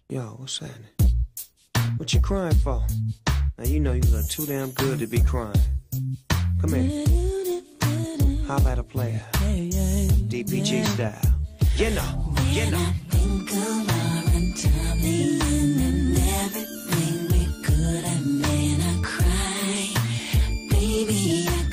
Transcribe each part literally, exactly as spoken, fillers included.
Yo, what's happening? What you crying for? Now you know you look too damn good to be crying. Come here. Holla at a player. D P G style. You know, you know. Think of our untimely and everything we could have made. I cry, baby, I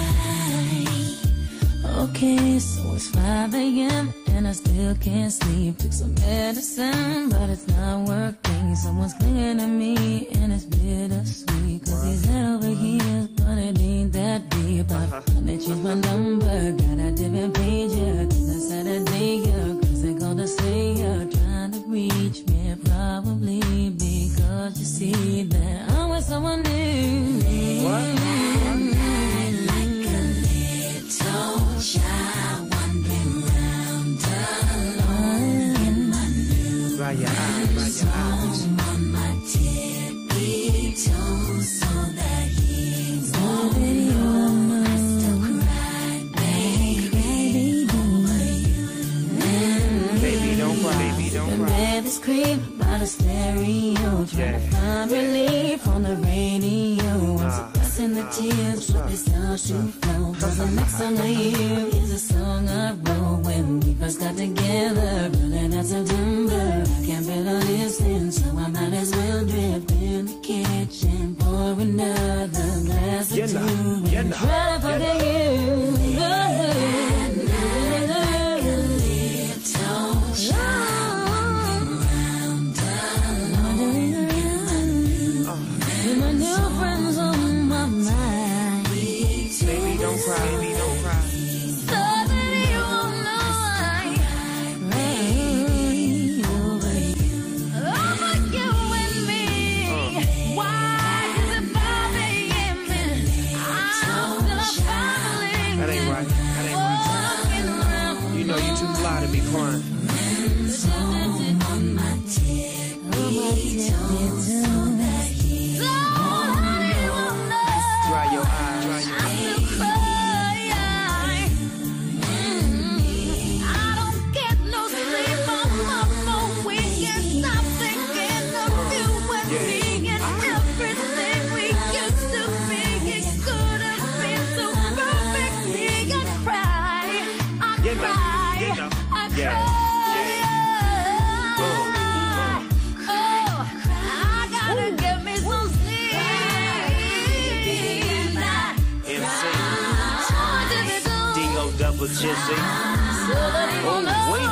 cry. Okay, so it's five A M and I still can't sleep. Took some medicine, but it's not working. Someone's clinging to me and it's bittersweet. Cause he's head over heels, but it ain't that deep. I finally changed my number, got a different page, yeah. Cause I said a day, yeah. Cause they gonna say you're trying to reach me. Probably because you see that I'm with someone new. What? Like a little child wandering round alone in my new Dry your eyes, dry your eyes. on my tippy toes so that he won't know I still cry, baby, over you. Baby, don't cry, baby, don't The cry. bed is creep by the stereo, trying Yeah. to find relief on the radio. I'm suppressing the tears, but they start to flow. Cause the next song I hear is a song I wrote when we first got together, early that September. I can't bear to listen, so I might as well drift in the kitchen, pour another glass or You two, know, you and know, try to forget you. My new friends on my mind. Baby, don't cry, baby, don't cry. So that you won't know I cry over you. Over you and me. Why does it bother me? I'm still a family. That ain't right, that ain't right. You know you too fly to be crying. On my tippy toes so that he won't know. Dry your eyes, dry your eyes. You know, you know. Yeah, yeah. Boom, M C. D O double G C. Oh, wait.